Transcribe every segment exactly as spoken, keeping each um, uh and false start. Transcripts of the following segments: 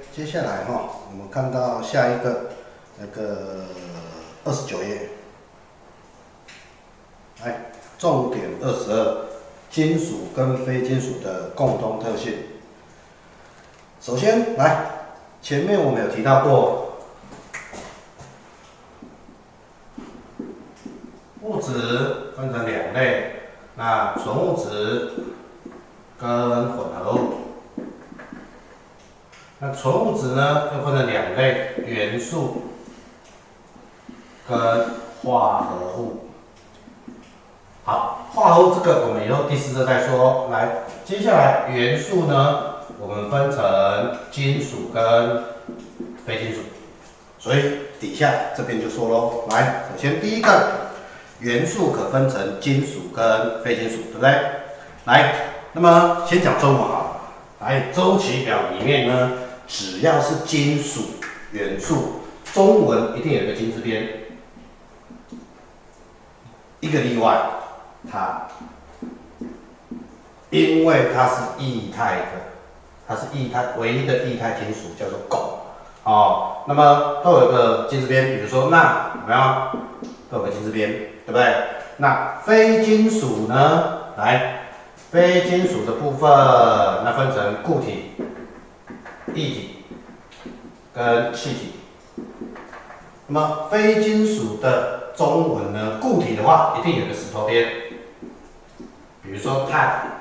接下来哈，我们看到下一个那个二十九页，来，重点二十二，金属跟非金属的共同特性。首先来，前面我们有提到过，物质分成两类，那纯物质跟混合物。 那纯物质呢，又分成两类：元素跟化合物。好，化合物这个我们以后第四课再说。来，接下来元素呢，我们分成金属跟非金属。所以底下这边就说喽。来，首先第一个，元素可分成金属跟非金属，对不对？来，那么先讲中文啊。来，周期表里面呢。 只要是金属元素，中文一定有一个金字边，一个例外，它因为它是液态的，它是液态唯一的液态金属叫做汞，哦，那么都有个金字边，比如说钠，有没有？都有个金字边，对不对？那非金属呢？来，非金属的部分，那分成固体。 液体跟气体，那么非金属的中文呢？固体的话，一定有个石头边，比如说碳；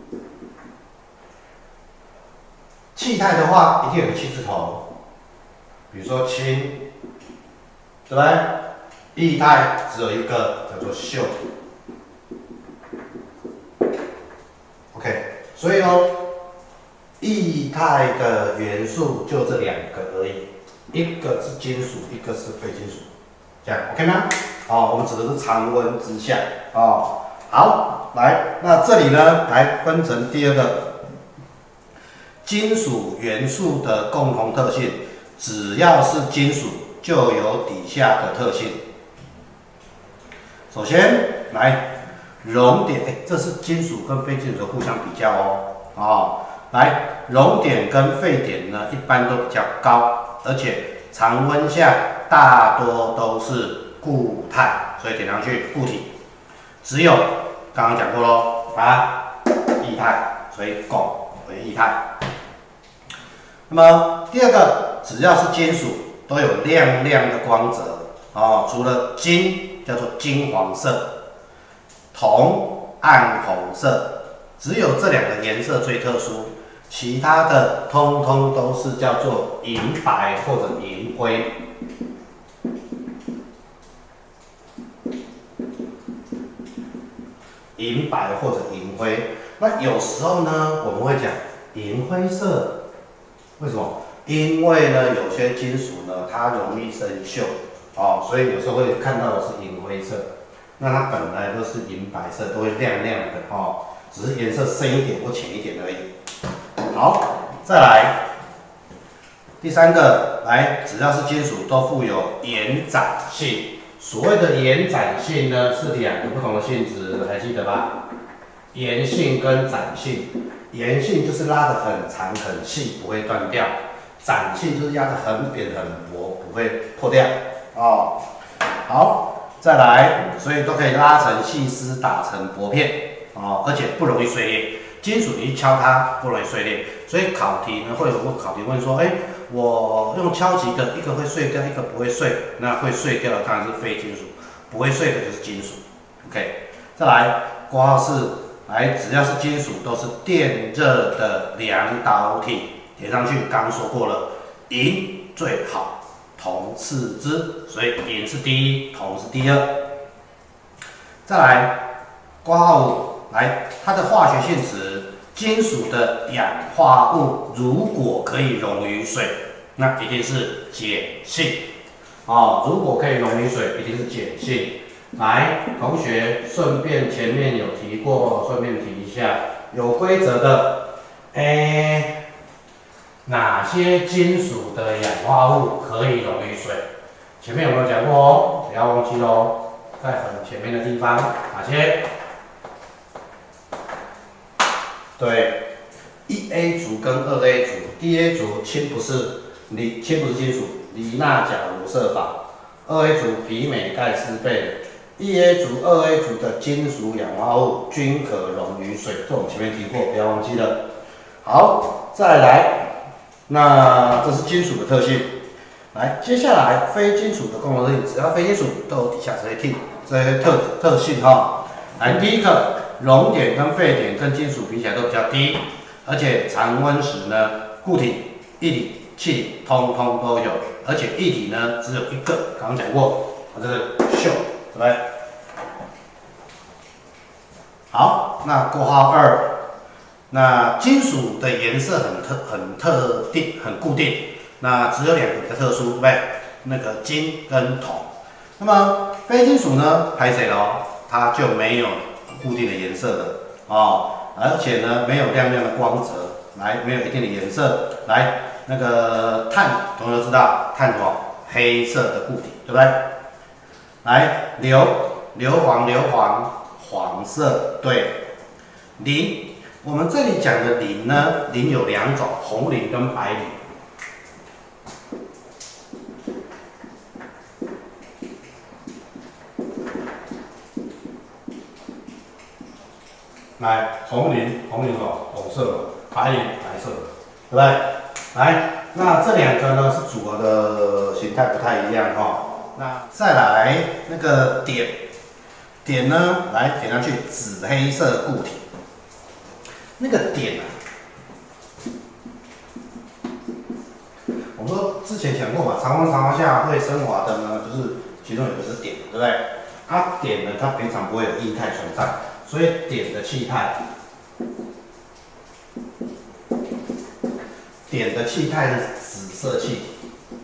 气态的话，一定有个气字头，比如说氢，对不对？液态只有一个，叫做溴。OK， 所以呢。 液态的元素就这两个而已，一个是金属，一个是非金属，这样 OK 吗？哦，我们指的是常温之下哦。好，来，那这里呢，来分成第二个，金属元素的共同特性，只要是金属就有底下的特性。首先来熔点，哎，这是金属跟非金属的互相比较哦，哦。 来，熔点跟沸点呢，一般都比较高，而且常温下大多都是固态，所以点上去固体。只有刚刚讲过喽，啊，液态，所以汞为液态。那么第二个，只要是金属，都有亮亮的光泽哦，除了金叫做金黄色，铜暗红色，只有这两个颜色最特殊。 其他的通通都是叫做银白或者银灰。银白或者银灰，那有时候呢，我们会讲银灰色，为什么？因为呢，有些金属呢，它容易生锈哦，所以有时候会看到的是银灰色。那它本来都是银白色，都会亮亮的哦，只是颜色深一点或浅一点而已。 好，再来第三个，来，只要是金属都富有延展性。所谓的延展性呢，是两个不同的性质，还记得吧？延性跟展性。延性就是拉得很长很细，不会断掉；展性就是压得很扁很薄，不会破掉。哦，好，再来，所以都可以拉成细丝，打成薄片，哦，而且不容易碎裂。 金属你一敲它不容易碎裂，所以考题呢会有问考题问说，哎，我用敲击的，一个会碎掉，一个不会碎，那会碎掉的当然是非金属，不会碎的就是金属。OK， 再来括号四，来只要是金属都是电热的量导体，填上去刚刚说过了，银最好，铜次之，所以银是第一，铜是第二。再来括号五。 来，它的化学性质，金属的氧化物如果可以溶于水，那一定是碱性。哦，如果可以溶于水，一定是碱性。来，同学，顺便前面有提过，顺便提一下，有规则的，哎，哪些金属的氧化物可以溶于水？前面有没有讲过哦？不要忘记喽，在很前面的地方，哪些？对， 一 A 族跟二 A 族，一 A 族氢不是锂，氢不是金属，锂钠钾卤铯法。二 A 族铍镁钙锶钡，一 A 族、二 A 族的金属氧化物均可溶于水，这我们前面提过，不要忘记了。好，再来，那这是金属的特性。来，接下来非金属的共同特性，只要非金属都有底下这些特这些特特性哈。来，第一个，熔点跟沸点跟金属比起来都比较低，而且常温时呢，固体、液体、气体通通都有，而且液体呢只有一个，刚刚讲过，这个溴，对不对？好，那括号二，那金属的颜色很特很特定很固定。那只有两个比较特殊，对不对？那个金跟铜。那么非金属呢，拍谁咯？它就没有固定的颜色的哦，而且呢没有亮亮的光泽，来没有一定的颜色。来，那个碳，同学都知道，碳什么？黑色的固体，对不对？来，硫，硫磺，硫磺，黄色，对。磷，我们这里讲的磷呢，磷有两种，红磷跟白磷。来，红磷，红磷什么？红色的，白磷，白色的，对不对？来，那这两个呢是组合的形态不太一样哈、哦。那再来那个碘，碘呢，来点上去，紫黑色固体。那个碘啊，我们说之前讲过嘛，常温常温下会升华的呢，就是其中有一个是碘，对不对？它碘呢，它平常不会有液态存在。所以碘的气态，碘的气态是紫色气体，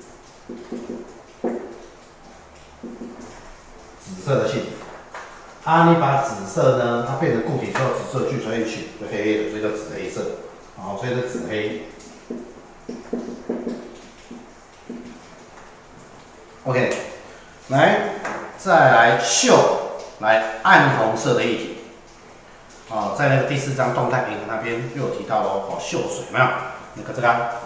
紫色的气体。啊，你把紫色呢，它变成固体之后，紫色聚在一起就黑黑的，所以叫紫黑色。好，所以是紫黑。OK， 来，再来溴，来暗红色的液体。哦，在那个第四章动态平衡那边又有提到喽，哦，溴水有没有？那个这个、啊，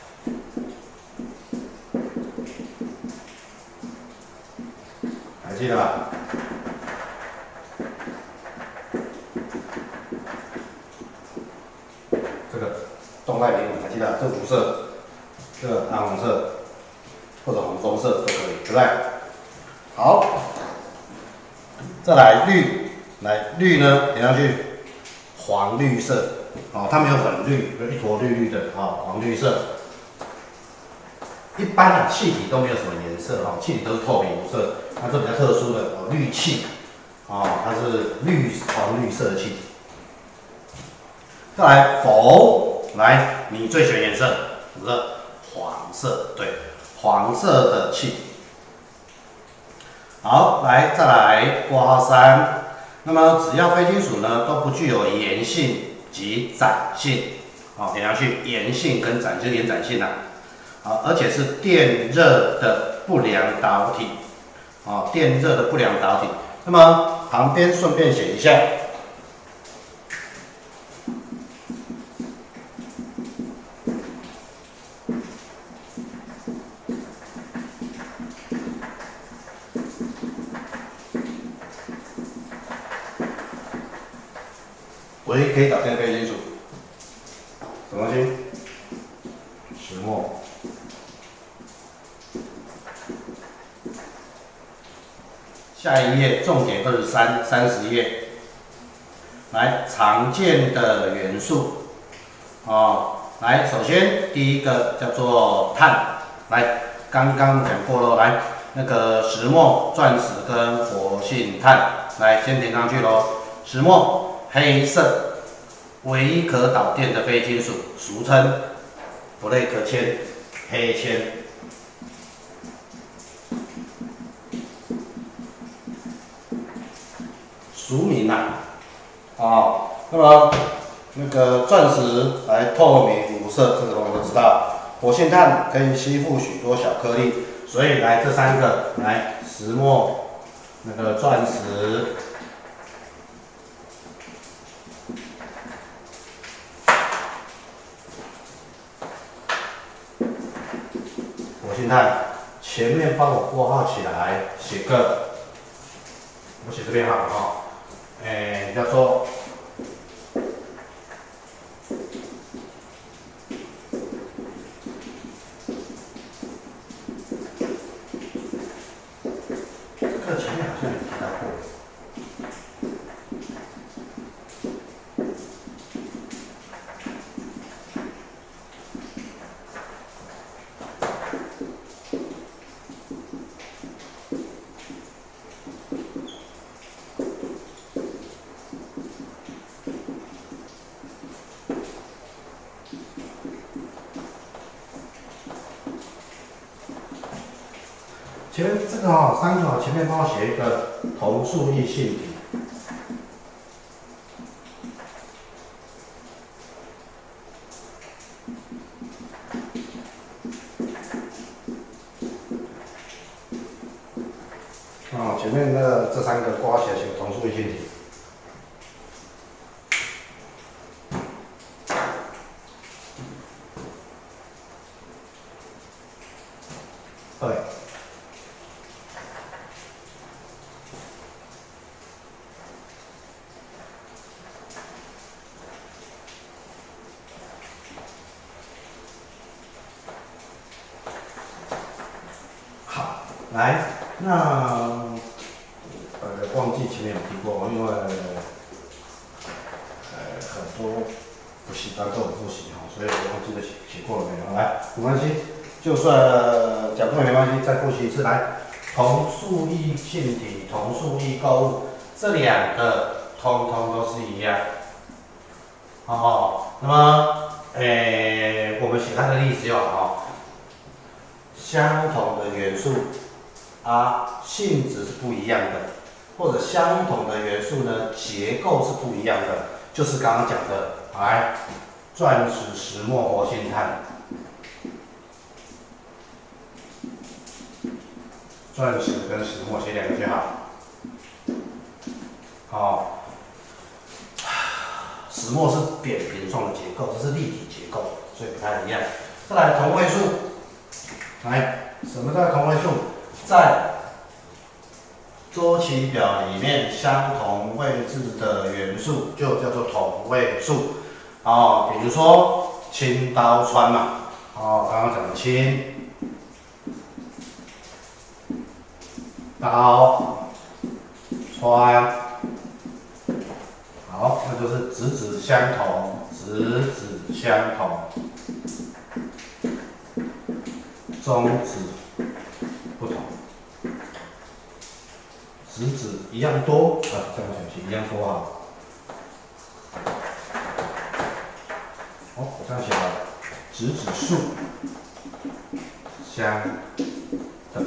还记得吧？这个动态平衡还记得？这五色，这个暗红色或者红棕色都可以，对不对？好，再来绿，来绿呢，点上去。黄绿色，哦，它没有很绿，有一坨绿绿的，哦，黄绿色。一般的气体都没有什么颜色，哦，气体都是透明无色。那这比较特殊的，哦，氯气，哦，它是绿黄绿色的气体。再来氟，来，你最喜欢颜色，是不是？黄色，对，黄色的气体。好，来再来括号三。那么只要非金属呢都不具有炎性及展性，好，点上去，炎性跟展就是延展性啊，好，而且是电热的不良导体，好，电热的不良导体。那么旁边顺便写一下，唯一可以导电的非金属，什么东西？石墨。下一页重点二十三，三十页。来，常见的元素，哦，来，首先第一个叫做碳，来，刚刚讲过喽，来，那个石墨、钻石跟活性炭，来，先填上去喽，石墨。黑色，唯一可导电的非金属，俗称布雷克铅、黑铅。俗名呐、啊，哦，那么那个钻石来透明无色，这个我们都知道。活性炭可以吸附许多小颗粒，所以来这三个，来石墨、那个钻石。 性碳，前面帮我括号起来，写个，我写这边好了哈，哎，叫做。 这个前面好像有提到过。前面这个哈、哦，三个、哦、前面帮我写一个同素异性体。哦，前面的这三个刮起来写同素异性体。对。 好，来，那呃忘记前面有提过，因为呃很多补习班都有复习哈，所以我忘记了写写过了没有？来，没关系，就算讲过也没关系，再复习一次。来，同素异性体、同素异构物，这两个通通都是一样。哦，那么，诶，我们写它的例子就好哈。 相同的元素啊，性质是不一样的，或者相同的元素呢，结构是不一样的，就是刚刚讲的，来，钻石、石墨、活性炭，钻石跟石墨写两个就好。好，石墨是扁平状的结构，这是立体结构，所以不太一样。再来同位素。 来，什么叫同位素？在周期表里面，相同位置的元素就叫做同位素。哦，比如说氢、刀、氚嘛。哦，刚刚讲的氢、刀、氚。好，那就是质子相同，质子相同。 中子不同，质子一样多啊，这样想写一样多啊。哦，我这样写了，质子数相等，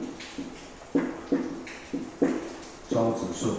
中子数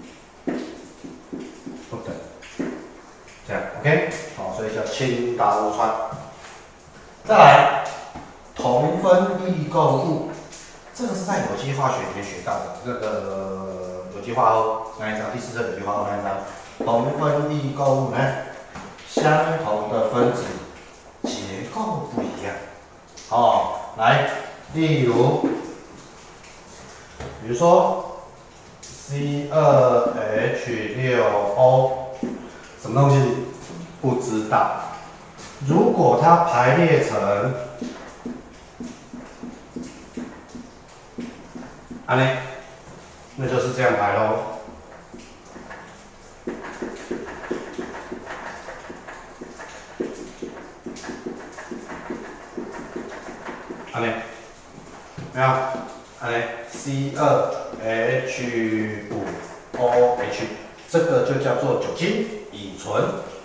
不等，这样 OK。好，所以叫氢刀氚。再来。 同分异构物，这个是在有机化学里面学到的。这个有机化合物那一张，第四册有机化合物那一张，同分异构物呢，相同的分子结构不一样。哦，来，例如，比如说 C 二 H 六 O， 什么东西？不知道。如果它排列成 安呢，那就是这样排喽。安呢，没有？安呢 ，C 二 H 五 O H， 这个就叫做酒精乙醇。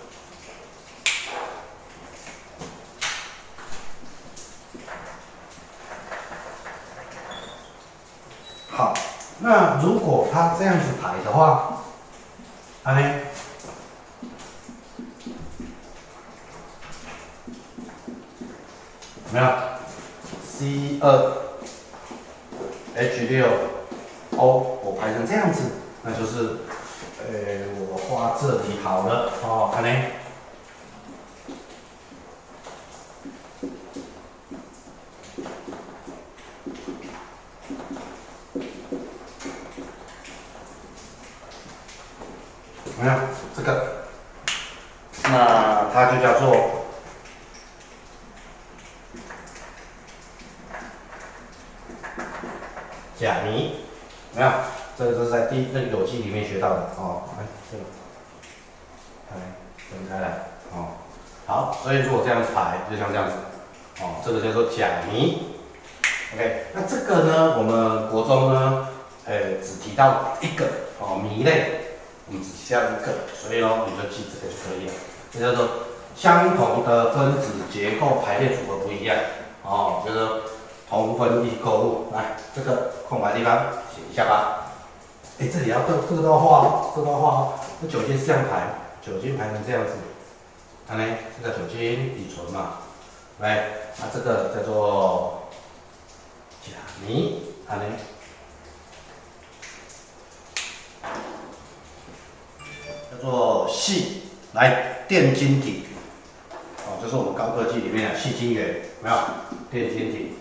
好，那如果它这样子排的话，安呢？有没有 ？C 二 H 六 O， 我排成这样子，那就是，呃，我画这里好了哦，安呢？ 没有这个，那它就叫做钾醚，没有？这个是在第那个有机里面学到的哦。来，这个，来分开来哦。好，所以如果这样子排，就像这样子哦，这个叫做钾醚。OK， 那这个呢，我们国中呢，呃，只提到一个哦，醚类，我们只提到一个，所以呢，你就记这个就可以了。这叫做相同的分子结构排列组合不一样哦，就是同分异构物。来，这个空白地方写一下吧。哎，这里要这这个都要画哦，这个都要画哦。那酒精是这样排，酒精排成这样子，啊呢，这个酒精乙醇嘛，来，啊这个叫做钾醚，啊呢，叫做硒，来电晶体，哦，这是我们高科技里面的硒晶圆，有没有？电晶体。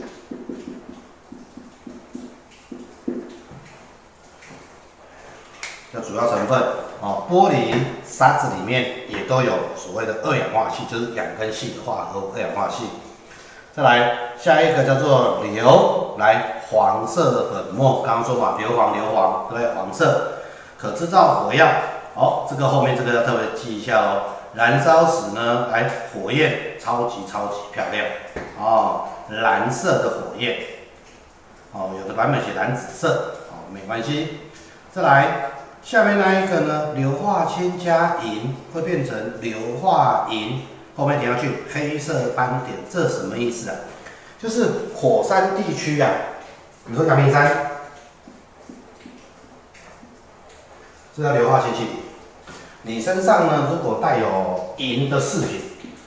的主要成分哦，玻璃、沙子里面也都有所谓的二氧化硒，就是氧跟硒的化合物二氧化硒。再来下一个叫做硫，来黄色的粉末，刚刚说嘛，硫磺硫磺，对不对？黄色可制造火药，哦，这个后面这个要特别记一下哦。燃烧时呢，来火焰超级超级漂亮哦，蓝色的火焰，哦，有的版本写蓝紫色，哦，没关系。再来。下面那一个呢，硫化氢加银会变成硫化银，后面填上去黑色斑点，这什么意思啊？就是火山地区啊，比如说阳明山，这叫硫化氢气体。你身上呢，如果带有银的饰品，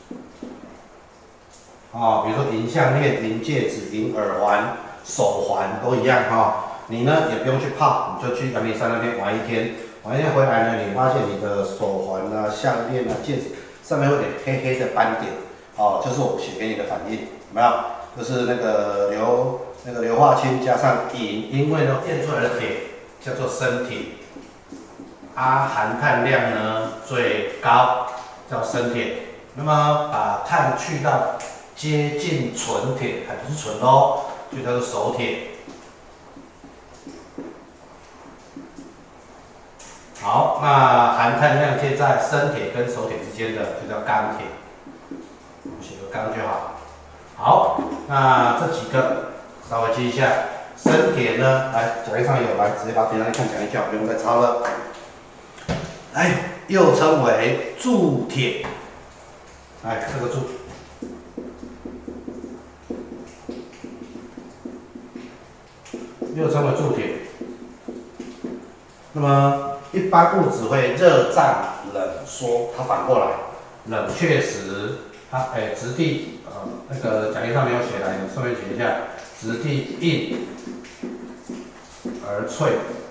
哦，比如说银项链、银戒指、银耳环、手环都一样哈。哦你呢也不用去泡，你就去阳明山那边玩一天，玩一天回来呢，你发现你的手环啊、项链啊、戒指上面有点黑黑的斑点，哦，就是我写给你的反应，有没有？就是那个硫那个硫化氢加上银，因为呢炼出来的铁叫做生铁，啊含碳量呢最高，叫生铁。那么把碳去到接近纯铁，还不是纯哦，就叫做熟铁。好，那含碳量介在生铁跟熟铁之间的就叫钢铁，我们写个钢就好。好，那这几个稍微记一下。生铁呢，来讲义上有，来直接把它点上去看讲义就好，不用再抄了。来，又称为铸铁，来这个铸，又称为铸铁。那么一般物质会热胀冷缩，它反过来，冷却时，它哎质地呃那个讲义上没有写来，你顺便写一下，质地硬而脆，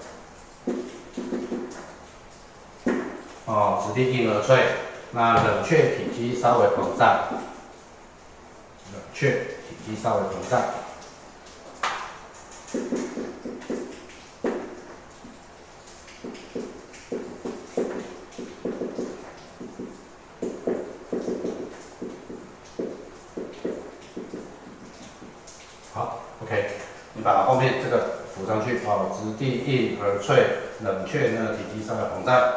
哦，质地硬而脆，那冷却体积稍微膨胀，冷却体积稍微膨胀。好 ，OK， 你把后面这个补上去哦，质地硬而脆，冷却呢体积稍微膨胀。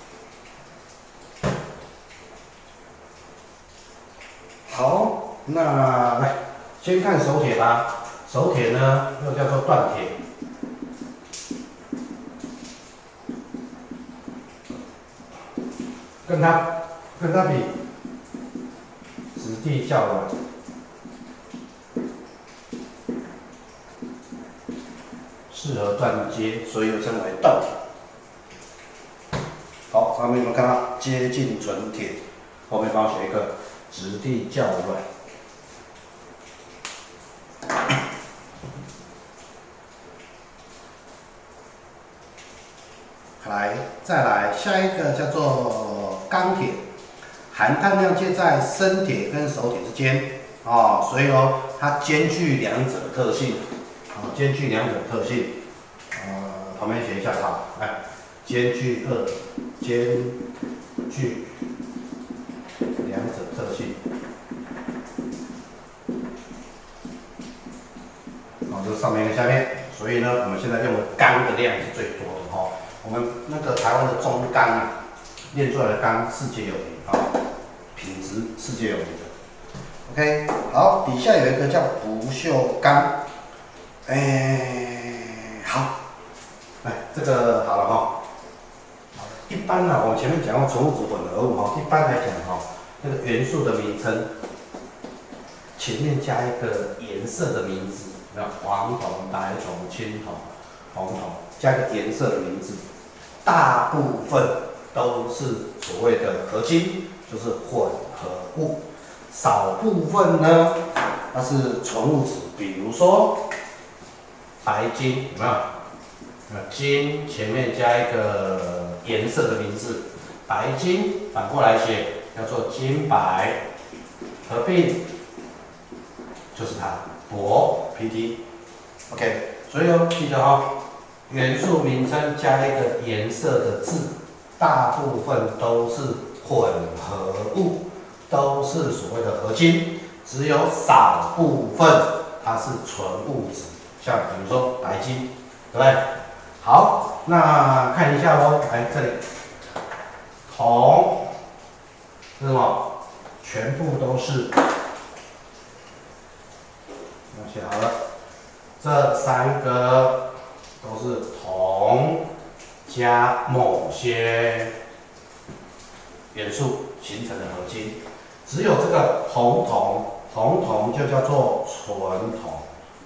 好，那来先看熟铁吧。熟铁呢又叫做锻铁，跟它跟它比，质地较软。适合锻接，所以又称为锻铁。好，上面有没有看到接近纯铁？后面帮我写一个质地较软。来，再来下一个叫做钢铁，含碳量介在生铁跟熟铁之间哦，所以哦，它兼具两者的特性。哦，兼具两者特性，呃，旁边写一下好，来， 兼具二，兼具两者特性。好，这是上面跟下面，所以呢，我们现在用的钢的量是最多的哈。我们那个台湾的中钢啊，炼出来的钢世界有名啊，品质世界有名的。OK， 好，底下有一个叫不锈钢，哎、欸，好，来这个好了哈。一般呢、啊，我们前面讲过纯物质混合物哈，一般来讲哈，那个元素的名称前面加一个颜色的名字，那黄铜、白铜、青铜、红铜，加一个颜色的名字，大部分都是所谓的合金，就是混合物。少部分呢，它是纯物质，比如说白金，有没有？那金前面加一个颜色的名字，白金反过来写叫做金白，合并就是它铂 P T。OK， 所以哦，记得哦，元素名称加一个颜色的字，大部分都是混合物，都是所谓的合金，只有少部分它是纯物质，像比如说白金，对不对？好，那看一下喽，来这里，铜是什么？全部都是，我写好了，这三个都是铜加某些元素形成的合金，只有这个红铜，红铜就叫做纯铜。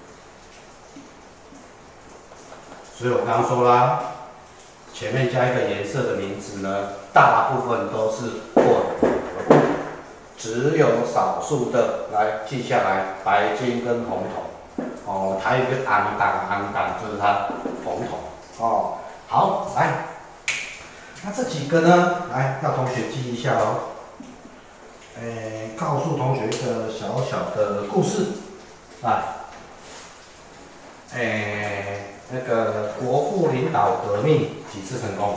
所以我刚刚说啦，前面加一个颜色的名字呢，大部分都是混合物，只有少数的来记下来，白金跟红铜。哦，还有一个氨党，氨党就是它红铜。哦，好，来，那这几个呢，来要同学记一下哦。诶，告诉同学一个小小的故事，来，诶。那个国父领导革命几次成功？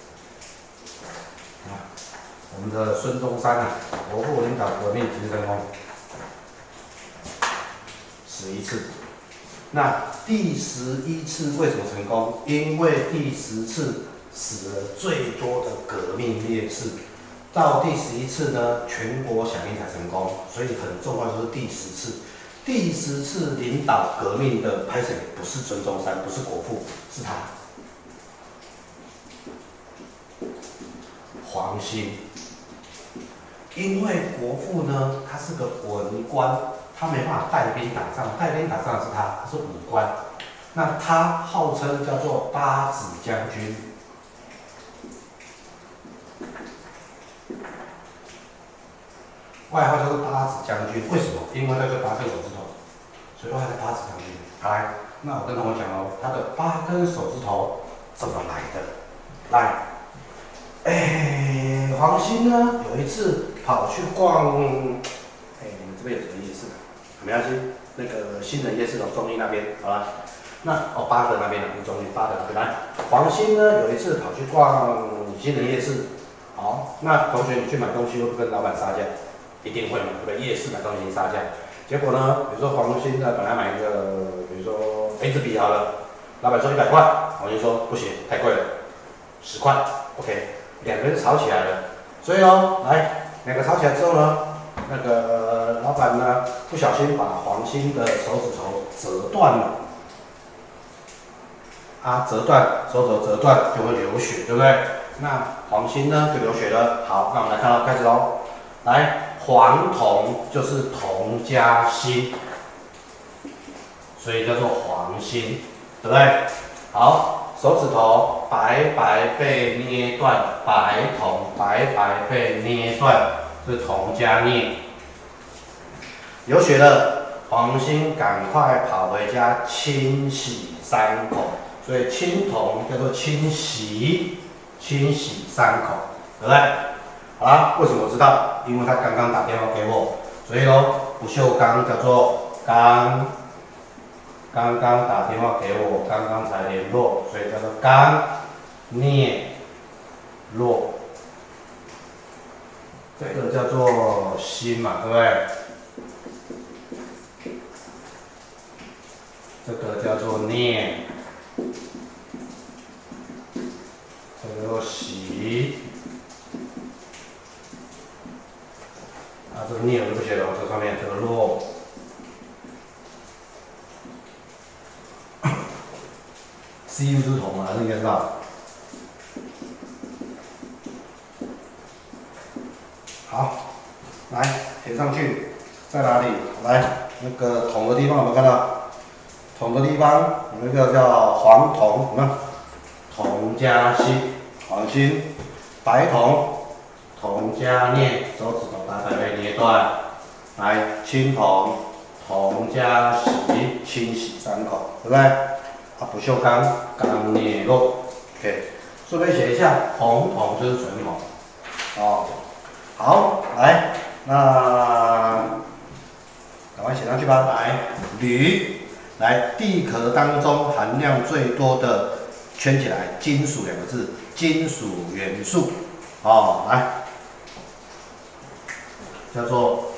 啊，我们的孙中山啊，国父领导革命几次成功？十一次。那第十一次为什么成功？因为第十次死了最多的革命烈士，到第十一次呢，全国响应才成功，所以很重要就是第十次。第十次领导革命的拍谁？不是孙中山，不是国父，是他，黄兴。因为国父呢，他是个文官，他没办法带兵打仗，带兵打仗的是他，他是武官。那他号称叫做八子将军。外号叫做八子将军，为什么？因为那个八根手指头，所以外号叫八子将军。来，那我跟同学讲哦，他的八根手指头怎么来的？来，哎，黄兴呢有一次跑去逛，哎，你们这边有什么夜市？没关系，那个新人夜市哦，中医那边，好了。那哦，八德那边啊，不是中医，八德那边来。黄兴呢有一次跑去逛新人夜市，好，那同学你去买东西会不会跟老板杀价？一定会嘛，对不对？夜市买东西杀价，结果呢，比如说黄兴呢，本来买一个，比如说A支笔好了，老板说一百块，黄兴说不行，太贵了，十块 ，OK， 两个人吵起来了。所以哦，来，两个吵起来之后呢，那个老板呢，不小心把黄兴的手指头折断了，啊，折断，手指头折断就会流血，对不对？那黄兴呢就流血了。好，那我们来看到开始喽，来。黄铜就是铜加锌，所以叫做黄锌，对不对？好，手指头白白被捏断，白铜白白被捏断，是铜加镍。流血了，黄锌赶快跑回家清洗伤口，所以青铜叫做清洗，清洗伤口，对不对？好啦，为什么我知道？因为他刚刚打电话给我，所以咯，不锈钢叫做刚，刚刚打电话给我，刚刚才联络，所以叫做刚。 镍、弱，这个叫做锌嘛，对不对？这个叫做镍，这个叫做锡。啊，这个镍我就不写了，这上面这个弱。C U 就是铜嘛，这应该知道。好，来填上去，在哪里？来，那个铜的地方有没有看到？铜的地方有一个叫黄铜，有没有？铜加锌，黄锌；白铜，铜加镍，手指头打开被捏断。来，青铜，铜加锡，清洗三口，对不对？啊，不锈钢，钢镍弱 ，OK。顺便写一下，红铜就是纯铜，哦。好，来，那赶快写上去吧。来，铝，来，地壳当中含量最多的，圈起来，金属两个字，金属元素，哦，来，叫做。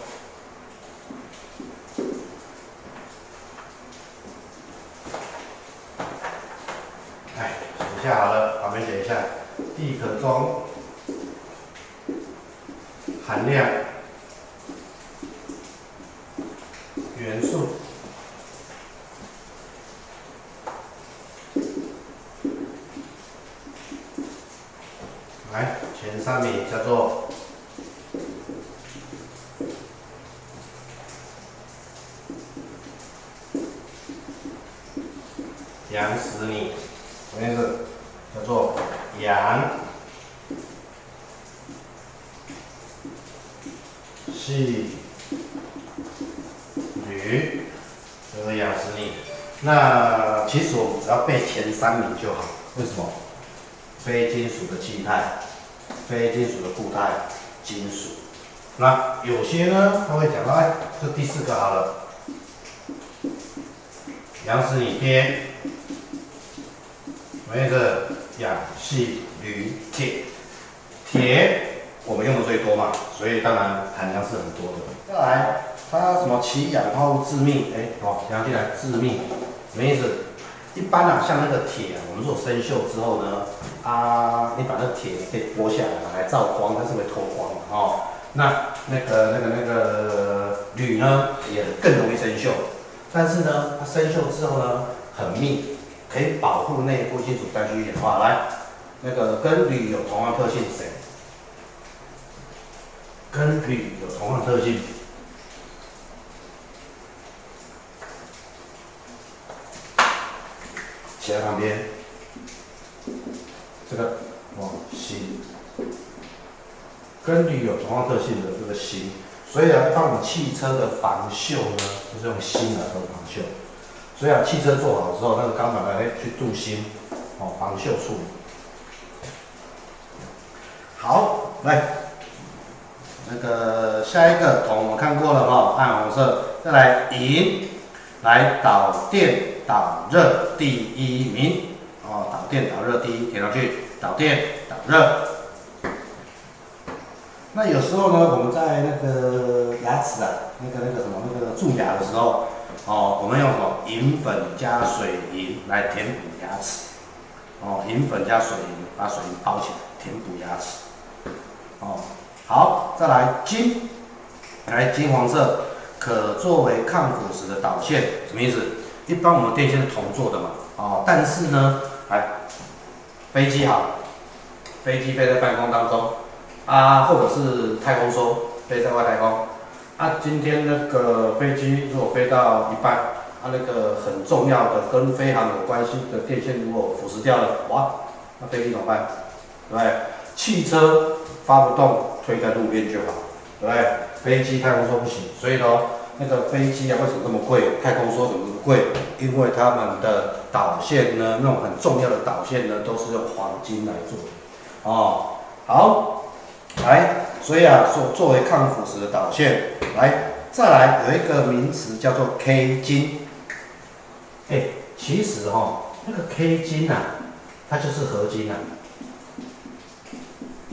哎，写一下好了，旁边写一下，地壳中含量元素，来前三名叫做阳石泥，什么意思？叫做阳系铝，这个阳石泥。那其实我们只要背前三名就好。为什么？非金属的气态，非金属的固态，金属。那有些呢，他会讲到，哎，这第四个好了，阳石泥钿。什么意思？氧、系、铝、铁。铁我们用的最多嘛，所以当然含量是很多的。再来，它什么起氧化物致密？哎，好，讲进来致密，什么意思？一般啊，像那个铁啊，我们如果生锈之后呢，啊，你把那个铁可以剥下来拿来照光，它是会透光的哦。那那个那个那个铝呢，也更容易生锈，但是呢，它生锈之后呢，很密。可以保护内部金属再去氧化。来，那个跟铝有同样特性谁？跟铝有同样特性，写在旁边。这个哦，锌，跟铝有同样特性的这个锌，所以啊，一般我们汽车的防锈呢，就是用锌来做防锈。所以啊，汽车做好之后，那个钢板呢，哎，去镀锌，哦，防锈处理。好，来，那个下一个铜我们看过了哈，暗红色。再来银，来导电导热第一名，哦，导电导热第一，填上去，导电导热。那有时候呢，我们在那个牙齿啊，那个那个什么那个蛀牙的时候。哦，我们用什么银粉加水银来填补牙齿。哦，银粉加水银，把水银包起来，填补牙齿。哦，好，再来金，来金黄色，可作为抗腐蚀的导线，什么意思？一般我们电线是铜做的嘛，哦，但是呢，来，飞机好，飞机飞在半空当中，啊，或者是太空梭飞在外太空。啊，今天那个飞机如果飞到一半，啊，那个很重要的跟飞航有关系的电线如果腐蚀掉了，哇，那飞机怎么办？对不对？汽车发不动，推在路边就好，对不对？飞机、太空梭不行，所以呢，那个飞机啊，为什么这么贵？太空梭怎么这么贵？因为他们的导线呢，那种很重要的导线呢，都是用黄金来做的。哦，好，来。所以啊，作作为抗腐蚀的导线，来，再来有一个名词叫做 K 金。哎，其实哈、哦，那个 K 金啊，它就是合金啊。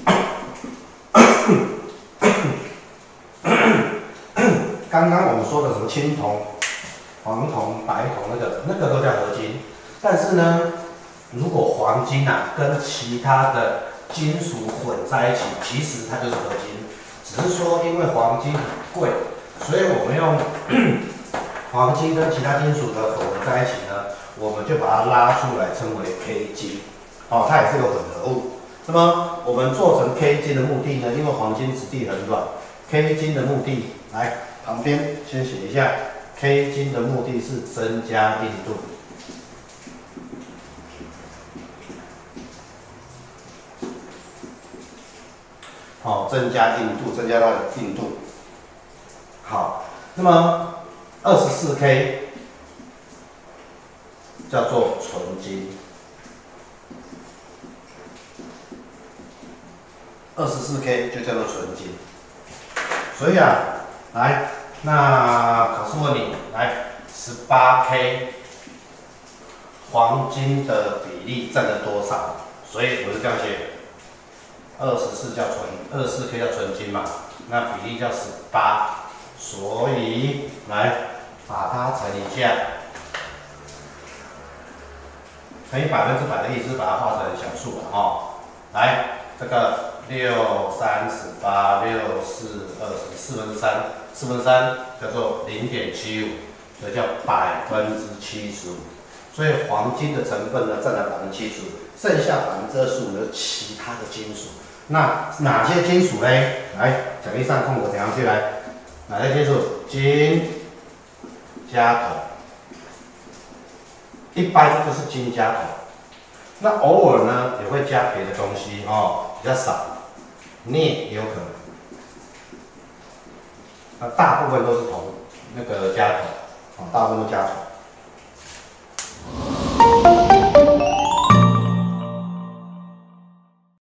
刚刚我们说的什么青铜、黄铜、白铜那个，那个都叫合金。但是呢，如果黄金啊跟其他的金属混在一起，其实它就是合金。只是说因为黄金很贵，所以我们用黄金跟其他金属的混合在一起呢，我们就把它拉出来称为 K 金。哦，它也是个混合物。那么我们做成 K 金的目的呢，因为黄金质地很软 ，K 金的目的来。旁边先写一下 ，K 金的目的是增加硬度。好、哦，增加硬度，增加它的硬度。好，那么二十四 K 叫做纯金。二十四 K 就叫做纯金。所以啊。来，那考试问你，来，十八 K 黄金的比例占了多少？所以我是这样写，二十四叫纯，二十四 K 叫纯金嘛，那比例叫十八，所以来把它乘一下，乘以百分之百的意思是把它化成小数了哦。来，这个六三十八，六四二十，四分之三。四分之三叫做零点七五，所以叫百分之七十五。所以黄金的成分呢占了百分之七十五，剩下百分之二十五呢其他的金属。那哪些金属呢？来，讲义上空格写上去来，哪些金属？金、加铜，一般就是金加铜。那偶尔呢也会加别的东西哦，比较少，镍也有可能。那大部分都是铜，那个加铜，啊，大部分都加铜。